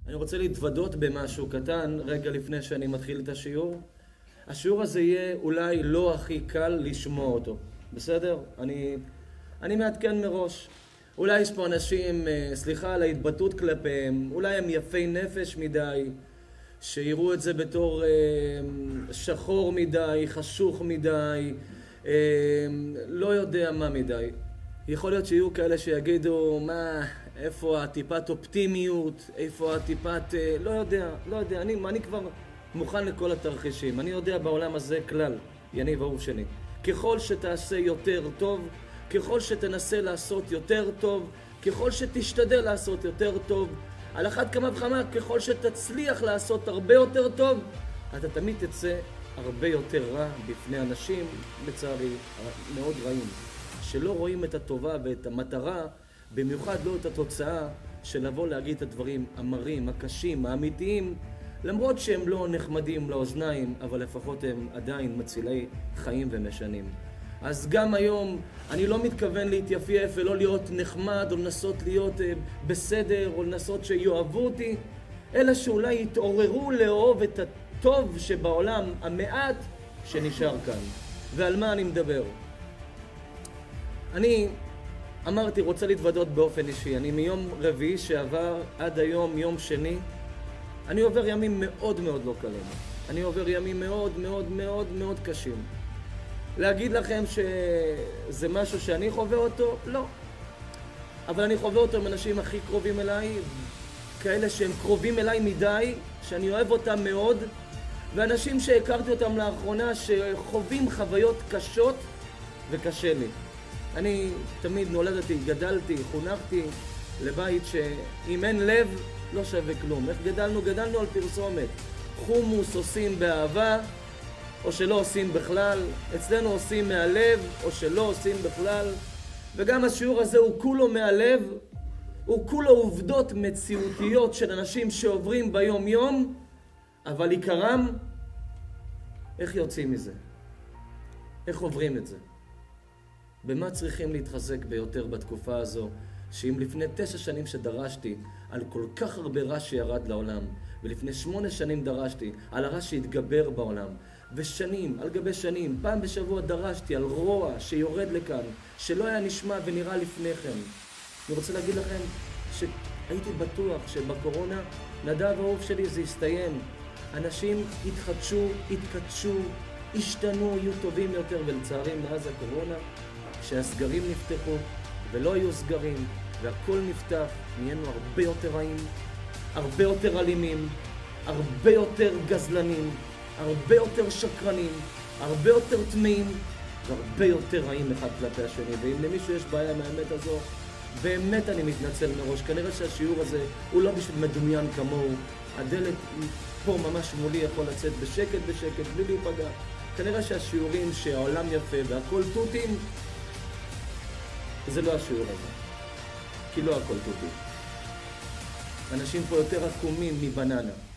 אני רוצה להתוודות במשהו קטן רגע לפני שאני מתחיל את השיעור. השיעור הזה יהיה אולי לא הכי קל לשמוע אותו, בסדר? אני מעדכן מראש. אולי יש פה אנשים, סליחה על ההתבטאות כלפיהם, אולי הם יפי נפש מדי, שיראו את זה בתור שחור מדי, חשוך מדי, לא יודע מה מדי. יכול להיות שיהיו כאלה שיגידו, מה, איפה הטיפת אופטימיות, איפה הטיפת, לא יודע, אני כבר מוכן לכל התרחישים. אני יודע בעולם הזה כלל, יניב אהוב שלי. ככל שתעשה יותר טוב, ככל שתנסה לעשות יותר טוב, ככל שתשתדל לעשות יותר טוב, על אחת כמה וכמה, ככל שתצליח לעשות הרבה יותר טוב, אתה תמיד תצא הרבה יותר רע בפני אנשים, לצערי, מאוד רעים, שלא רואים את הטובה ואת המטרה, במיוחד לא את התוצאה של לבוא להגיד את הדברים המרים, הקשים, האמיתיים, למרות שהם לא נחמדים לאוזניים, אבל לפחות הם עדיין מצילי חיים ומשנים. אז גם היום אני לא מתכוון להתייפייף ולא להיות נחמד או לנסות להיות בסדר או לנסות שיאהבו אותי, אלא שאולי יתעוררו לאהוב את הטוב שבעולם, המעט שנשאר כאן. ועל מה אני מדבר? אני אמרתי, רוצה להתוודות באופן אישי. אני מיום רביעי שעבר עד היום, יום שני, אני עובר ימים מאוד מאוד לא קלים. אני עובר ימים מאוד מאוד מאוד מאוד קשים. להגיד לכם שזה משהו שאני חווה אותו? לא. אבל אני חווה אותו עם אנשים הכי קרובים אליי, כאלה שהם קרובים אליי מדי, שאני אוהב אותם מאוד, ואנשים שהכרתי אותם לאחרונה שחווים חוויות קשות וקשה לי. אני תמיד נולדתי, גדלתי, חונכתי לבית שאם אין לב לא שווה כלום. איך גדלנו? גדלנו על פרסומת. חומוס עושים באהבה, או שלא עושים בכלל. אצלנו עושים מהלב, או שלא עושים בכלל. וגם השיעור הזה הוא כולו מהלב, הוא כולו עובדות מציאותיות של אנשים שעוברים ביום יום, אבל עיקרם, איך יוצאים מזה? איך עוברים את זה? במה צריכים להתחזק ביותר בתקופה הזו, שאם לפני 9 שנים שדרשתי על כל כך הרבה רע שירד לעולם, ולפני 8 שנים דרשתי על הרע שהתגבר בעולם, ושנים, על גבי שנים, פעם בשבוע דרשתי על רוע שיורד לכאן, שלא היה נשמע ונראה לפני כן. אני רוצה להגיד לכם שהייתי בטוח שבקורונה, נדב אהוב שלי, זה יסתיים. אנשים התחדשו, התקדשו, השתנו, יהיו טובים יותר, ולצערי מאז הקורונה, כשהסגרים נפתחו ולא היו סגרים והכל נפתח, נהיינו הרבה יותר רעים, הרבה יותר אלימים, הרבה יותר גזלנים, הרבה יותר שקרנים, הרבה יותר טמאים והרבה יותר רעים אחד כלפי השני. ואם למישהו יש בעיה מהאמת הזו, באמת אני מתנצל מראש. כנראה שהשיעור הזה הוא לא בשביל מדומיין כמוהו. הדלת פה ממש מולי יכול לצאת בשקט בלי להיפגע. כנראה שהשיעורים שהעולם יפה והכל תותים, זה לא השיעור הזה, כי לא הכל תותים. אנשים פה יותר עקומים מבננה.